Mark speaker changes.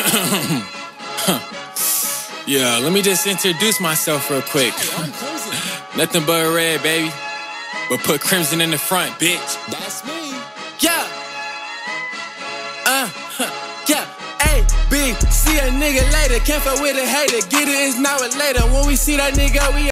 Speaker 1: Yeah, let me just introduce myself real quick. Nothing but red, baby. But put crimson in the front, bitch.
Speaker 2: That's me.
Speaker 1: Yeah. Yeah. A, B, see a nigga later. Can't fuck with a hater. Get it, it's now or later. When we see that nigga, we